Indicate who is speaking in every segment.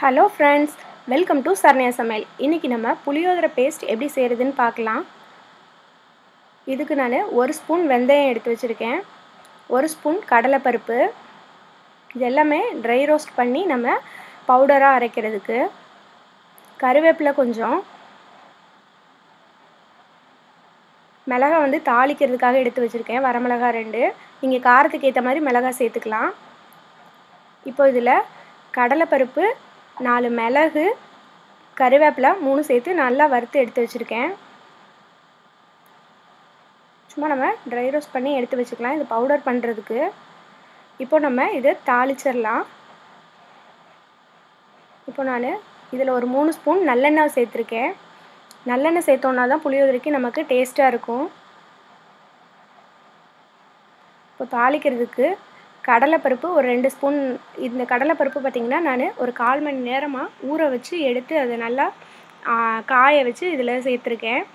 Speaker 1: Hello friends, welcome to Saranya சமையல். இன்றைக்கி நம்ம புளியோதரை பேஸ்ட் எப்படி செய்கிறதுன்னு பார்க்கலாம். இதுக்கு நான் 1 ஸ்பூன் வெந்தயம் எடுத்து வச்சுருக்கேன், 1 ஸ்பூன் கடலைப்பருப்பு. இது எல்லாமே ட்ரை ரோஸ்ட் பண்ணி நம்ம பவுடராக அரைக்கிறதுக்கு. கருவேப்பிலை கொஞ்சம், மிளகாய் தாளிக்கிறதுக்காக எடுத்து வச்சுருக்கேன், வரமிளகாய் 2. நீங்கள் காரத்துக்கு ஏற்ற மாதிரி மிளகாய் சேர்த்துக்கலாம். இப்போ இதில் கடலைப்பருப்பு, 4 மிளகு, கருவேப்பிலை 3 சேர்த்து நல்லா வறுத்து எடுத்து வச்சுருக்கேன். சும்மா நம்ம ட்ரை ரோஸ்ட் பண்ணி எடுத்து வச்சுக்கலாம் இது பவுடர் பண்ணுறதுக்கு. இப்போ நம்ம இதை தாளிச்சிடலாம். இப்போ நான் இதில் ஒரு 3 ஸ்பூன் நல்லெண்ணெய் சேர்த்துருக்கேன். நல்லெண்ணெய் சேர்த்தோன்னா தான் புளியோதரைக்கு நமக்கு டேஸ்ட்டாக இருக்கும். இப்போ தாளிக்கிறதுக்கு கடலைப்பருப்பு ஒரு 2 ஸ்பூன். இந்த கடலைப்பருப்பு பார்த்திங்கன்னா நான் ஒரு 1/4 மணி நேரமாக ஊற வச்சு எடுத்து அதை நல்லா காய வச்சு இதில் சேர்த்துருக்கேன்.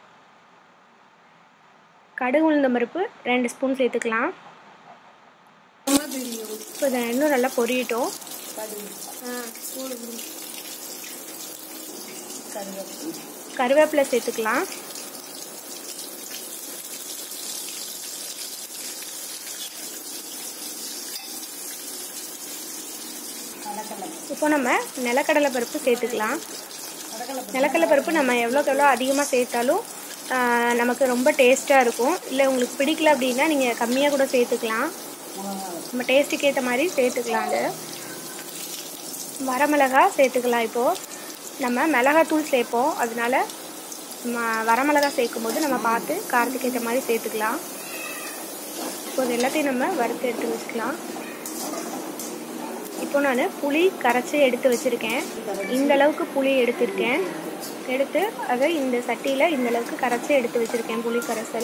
Speaker 1: கடுகு உளுந்தம் பருப்பு 2 ஸ்பூன் சேர்த்துக்கலாம். இப்போ இதை இன்னும் நல்லா பொரியட்டும். கருவேப்பிலை சேர்த்துக்கலாம். இப்போ நம்ம நிலக்கடலை பருப்பு சேர்த்துக்கலாம். நிலக்கடலை பருப்பு நம்ம எவ்வளோக்கு எவ்வளோ அதிகமாக சேர்த்தாலும் நமக்கு ரொம்ப டேஸ்ட்டாக இருக்கும். இல்லை உங்களுக்கு பிடிக்கல அப்படின்னா நீங்கள் கம்மியாக கூட சேர்த்துக்கலாம். நம்ம டேஸ்ட்டுக்கு ஏற்ற மாதிரி சேர்த்துக்கலாம். அது வரமிளகாய் சேர்த்துக்கலாம். இப்போது நம்ம மிளகாத்தூள் சேர்ப்போம், அதனால வரமிளகாய் சேர்க்கும் போது நம்ம பார்த்து காரத்துக்கு ஏற்ற மாதிரி சேர்த்துக்கலாம். இப்போ இது எல்லாத்தையும் நம்ம வறுத்து எடுத்து வச்சுக்கலாம். இப்போ நான் புளி கரைச்சி எடுத்து வச்சுருக்கேன். இந்த அளவுக்கு புளி எடுத்துருக்கேன். எடுத்து அதை இந்த சட்டியில் இந்த அளவுக்கு கரைச்சி எடுத்து வச்சுருக்கேன், புளி கரைசல்.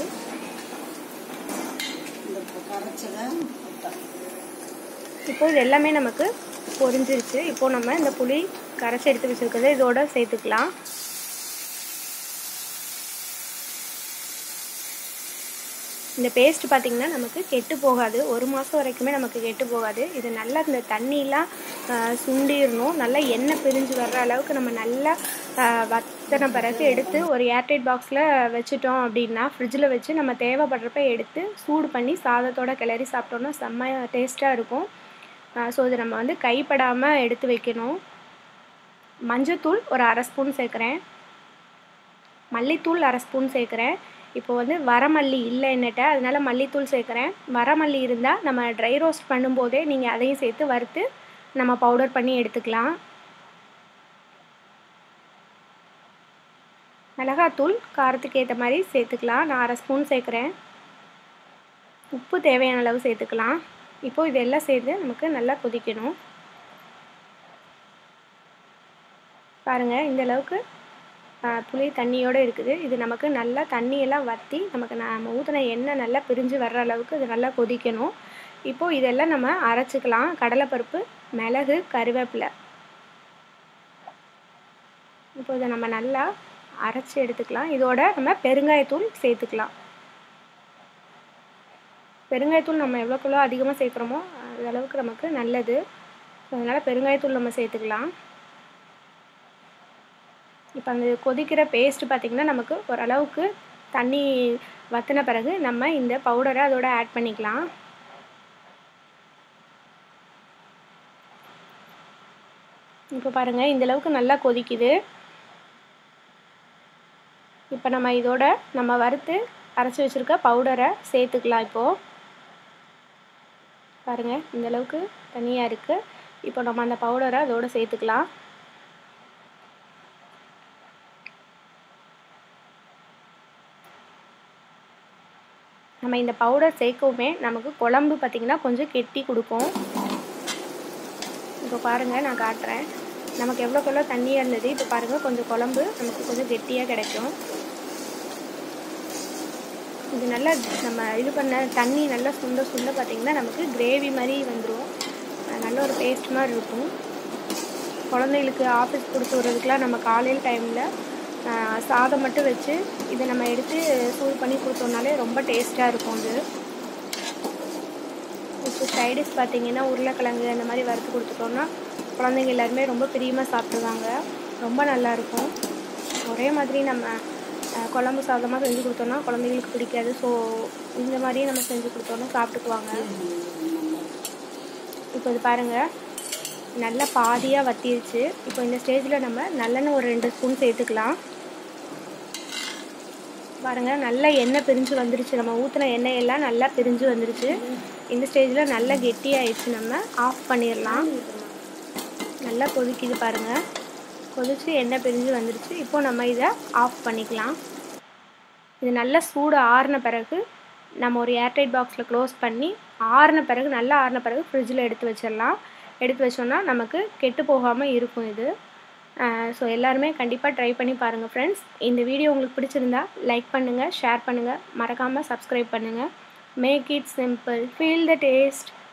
Speaker 1: இப்போ இது எல்லாமே நமக்கு பொரிஞ்சிருச்சு. இப்போ நம்ம இந்த புளி கரைச்சி எடுத்து வச்சுருக்கிறத இதோட சேர்த்துக்கலாம். இந்த பேஸ்ட் பார்த்திங்கன்னா நமக்கு கெட்டு போகாது, 1 மாதம் வரைக்குமே நமக்கு கெட்டு போகாது. இது நல்லா இந்த தண்ணியெலாம் சுண்டிடணும். நல்லா எண்ணெய் பிரிஞ்சு வர்ற அளவுக்கு நம்ம நல்லா வற்றின பிறகு எடுத்து ஒரு ஏர்டைட் பாக்ஸில் வச்சுட்டோம் அப்படின்னா ஃப்ரிட்ஜில் வச்சு நம்ம தேவைப்படுறப்ப எடுத்து சூடு பண்ணி சாதத்தோடு கிளறி சாப்பிட்டோன்னா செம்ம டேஸ்ட்டாக இருக்கும். ஸோ இது நம்ம கைப்படாமல் எடுத்து வைக்கணும். மஞ்சத்தூள் ஒரு 1/2 ஸ்பூன் சேர்க்குறேன். மல்லித்தூள் 1/2 ஸ்பூன் சேர்க்குறேன். இப்போ வரமல்லி இல்லை என்னட்ட, அதனால மல்லித்தூள் சேர்க்குறேன். வரமல்லி இருந்தால் நம்ம ட்ரை ரோஸ்ட் பண்ணும்போதே நீங்கள் அதையும் சேர்த்து வறுத்து நம்ம பவுடர் பண்ணி எடுத்துக்கலாம். மிளகாத்தூள் காரத்துக்கு ஏற்ற மாதிரி சேர்த்துக்கலாம். நான் 1/2 ஸ்பூன் சேர்க்குறேன். உப்பு தேவையான அளவு சேர்த்துக்கலாம். இப்போது இதெல்லாம் சேர்த்து நமக்கு நல்லா கொதிக்கணும். பாருங்கள், இந்த அளவுக்கு புளி தண்ணியோடு இருக்குது. இது நமக்கு நல்லா தண்ணியெல்லாம் வற்றி நமக்கு நம்ம ஊற்றின எண்ணெய் நல்லா பிரிஞ்சு வர்ற அளவுக்கு இது நல்லா கொதிக்கணும். இப்போது இதெல்லாம் நம்ம அரைச்சிக்கலாம். கடலைப்பருப்பு, மிளகு, கருவேப்பிலை. இப்போ இதை நம்ம நல்லா அரைச்சி எடுத்துக்கலாம். இதோட நம்ம பெருங்காயத்தூள் சேர்த்துக்கலாம். பெருங்காயத்தூள் நம்ம எவ்வளோக்குள்ளோ அதிகமாக சேர்க்குறோமோ அது அளவுக்கு நமக்கு நல்லது. அதனால் பெருங்காயத்தூள் நம்ம சேர்த்துக்கலாம். இப்போ அந்த கொதிக்கிற பேஸ்ட்டு பார்த்திங்கன்னா நமக்கு ஓரளவுக்கு தண்ணி வற்றின பிறகு நம்ம இந்த பவுடரை அதோட ஆட் பண்ணிக்கலாம். இப்போ பாருங்கள், இந்தளவுக்கு நல்லா கொதிக்குது. இப்போ நம்ம இதோட நம்ம வறுத்து அரைச்சி வச்சுருக்க பவுடரை சேர்த்துக்கலாம். இப்போது பாருங்கள், இந்தளவுக்கு தண்ணியாக இருக்குது. இப்போ நம்ம அந்த பவுடரை அதோடு சேர்த்துக்கலாம். நம்ம இந்த பவுடர் சேர்க்கவுமே நமக்கு குழம்பு பார்த்திங்கன்னா கொஞ்சம் கெட்டி கொடுக்கும். இப்போ பாருங்கள், நான் காட்டுறேன். நமக்கு எவ்வளோக்கெவ்வளோ தண்ணியாக இருந்தது, இப்போ பாருங்கள் கொஞ்சம் குழம்பு நமக்கு கொஞ்சம் கெட்டியாக கிடைக்கும். இது நல்லா நம்ம இது பண்ண தண்ணி நல்லா சுண்ட சுண்ட பார்த்திங்கன்னா நமக்கு கிரேவி மாதிரி வந்துடும். நல்ல ஒரு பேஸ்ட் மாதிரி இருக்கும். குழந்தைகளுக்கு ஆஃபீஸ் கொடுத்து விட்றதுக்கெலாம் நம்ம காலையில் டைமில் சாதம் மட்டும் வச்சு இதை நம்ம எடுத்து சூடு பண்ணி கொடுத்தோம்னாலே ரொம்ப டேஸ்ட்டாக இருக்கும். இது இப்போ சைடிஷ் பார்த்திங்கன்னா உருளைக்கிழங்கு அந்த மாதிரி வறுத்து கொடுத்துட்டோம்னா குழந்தைங்க எல்லாருமே ரொம்ப பிரியமாக சாப்பிடுவாங்க. ரொம்ப நல்லாயிருக்கும். ஒரே மாதிரி நம்ம குழம்பு சாதமாக செஞ்சு கொடுத்தோன்னா குழந்தைங்களுக்கு பிடிக்காது. ஸோ இந்த மாதிரியே நம்ம செஞ்சு கொடுத்தோன்னா சாப்பிட்டுக்குவாங்க. இப்போ இது பாருங்கள், நல்லா பாதியாக வற்றிடுச்சு. இப்போ இந்த ஸ்டேஜில் நம்ம நல்லெண்ணெய் ஒரு 2 ஸ்பூன் சேர்த்துக்கலாம். பாருங்கள், நல்லா எண்ணெய் பிரிஞ்சு வந்துருச்சு. நம்ம ஊற்றின எண்ணெய் எல்லாம் நல்லா பிரிஞ்சு வந்துருச்சு. இந்த ஸ்டேஜில் நல்லா கெட்டியாகிடுச்சு. நம்ம ஆஃப் பண்ணிடலாம். நல்லா கொதிக்குது பாருங்கள். கொதித்து எண்ணெய் பிரிஞ்சு வந்துருச்சு. இப்போ நம்ம இதை ஆஃப் பண்ணிக்கலாம். இது நல்லா சூடு ஆறின பிறகு நம்ம ஒரு ஏர்டைட் பாக்ஸில் க்ளோஸ் பண்ணி நல்லா ஆறின பிறகு ஃப்ரிட்ஜில் எடுத்து வச்சிடலாம். எடுத்து வச்சோன்னா நமக்கு கெட்டு போகாமல் இருக்கும் இது. ஸோ எல்லாருமே கண்டிப்பாக ட்ரை பண்ணி பாருங்கள் ஃப்ரெண்ட்ஸ். இந்த வீடியோ உங்களுக்கு பிடிச்சிருந்தா லைக் பண்ணுங்கள், ஷேர் பண்ணுங்கள், மறக்காமல் சப்ஸ்கிரைப் பண்ணுங்கள். Make it simple, feel the taste.